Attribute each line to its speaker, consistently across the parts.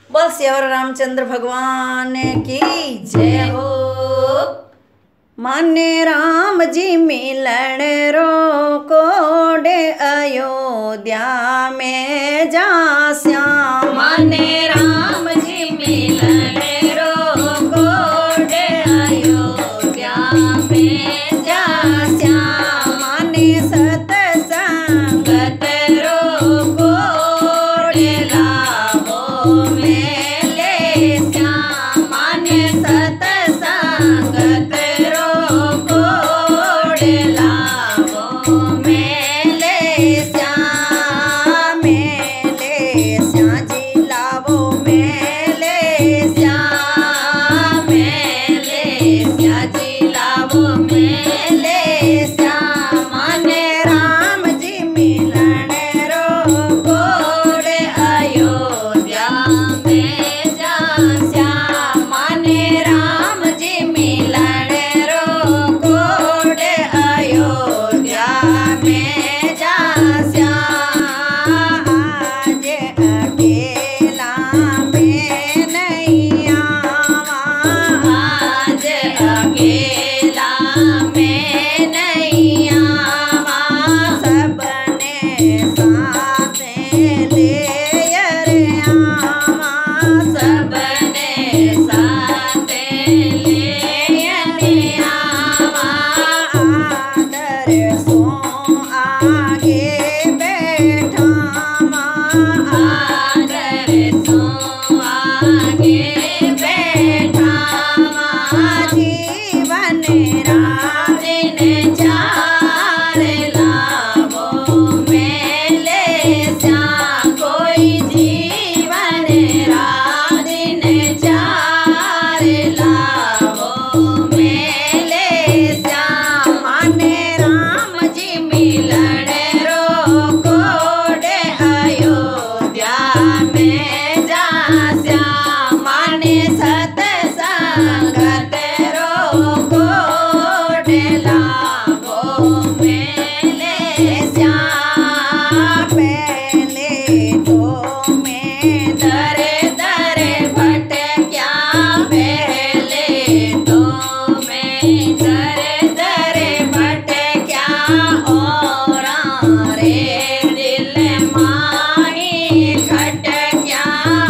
Speaker 1: बोल श्री रामचंद्र भगवान की जय हो। माने राम जी मिलन रो कोडे अयोध्या में जा श्याम।
Speaker 2: माने राम जी मिलन रो कोडे अयोध्या में जा श्याम।
Speaker 1: माने सतसंगत
Speaker 2: रो कोडे लाभो मेले श्याम। माने सतसंगत रो कोडे लाभो मेले श्याम।
Speaker 1: मेले श्याम जी लावो मेले
Speaker 2: श्याम मेले श्याम जी लाभो मेले श्याम। माने
Speaker 1: राम जी मिलन रो
Speaker 2: कोडे अयोध्या में जा श्याम। माने राम जी मिलन रो कोडे अयोध्या में जा श्याम।
Speaker 1: आज अकेला में नहीं आवा।
Speaker 2: आज अकेला में नहीं आवा।
Speaker 1: सबने साथ ले रे आवा।
Speaker 2: सबने साथ ले आवा।
Speaker 1: आदर सो आगे बैठावा।
Speaker 2: आदर सो आगे बैठावा।
Speaker 1: जीवन
Speaker 2: दिन चार लाभो मेले श्याम। कोई जीवन दिन चार लाभो मेले श्याम।
Speaker 1: माने
Speaker 2: राम जी मिलन रो कोडे अयोध्या में जा श्याम। माने सतसंगत रो कोडे लाभो मेले श्याम।
Speaker 1: पहले तो मैं
Speaker 2: दरे दरे भटक्या पहले तो मैं दरे दरे भटक्या। और रे दिल माही खटक्या।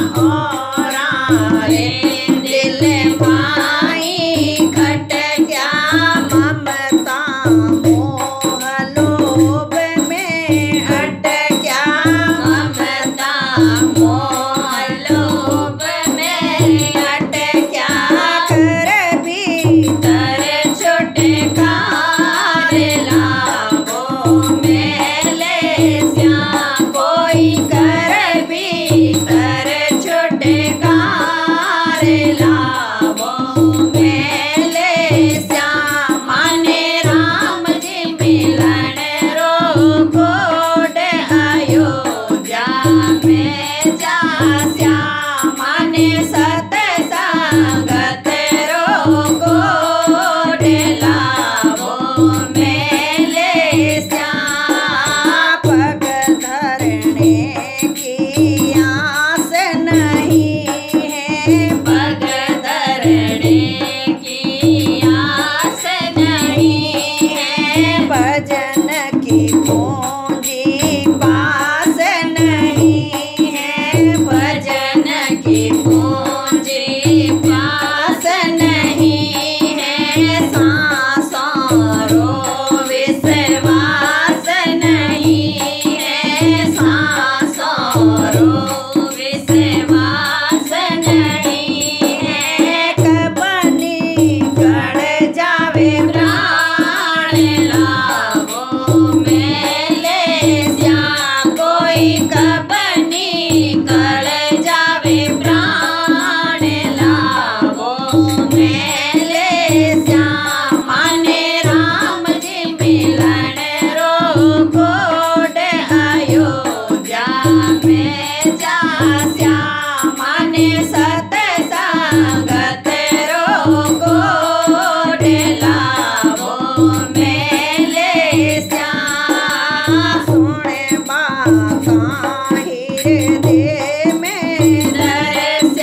Speaker 2: और रे दिल माही खटक्या।
Speaker 1: ममता मोह लोभ में
Speaker 2: अटक्या। ममता मोह लोभ में अटक्या।
Speaker 1: कर भी
Speaker 2: तर छोटे कार लाभो मेले श्याम। कोई कर भी तर छोटे कार लाभो मेले श्याम। माने राम जी मिलन रो कोडे अयोध्या में जा श्याम। माने सतसंगत रो कोडे लाभो मेले श्याम।
Speaker 1: पग धरने की आस नहीं है।
Speaker 2: पग धरने की आस नहीं है।
Speaker 1: भजन की पूंजी पास नहीं है।
Speaker 2: भजन की पूंजी पास नहीं है। सांसों रो विश्वास नहीं है। सांसों रो विश्वास नहीं है।
Speaker 1: कबनी
Speaker 2: गड़ जावे प्राण लाभो मेले श्याम। कोई कबनी गड़ जावे प्राण लाभो मेले श्याम। माने राम जी मिलन रो कोडे अयोध्या में जा श्याम। माने सतसंगत रो कोडे लाभो मेले श्याम।
Speaker 1: सुने बाता हृदय में
Speaker 2: दर्श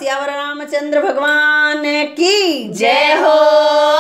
Speaker 1: सियावर रामचंद्र भगवान की
Speaker 2: जय हो।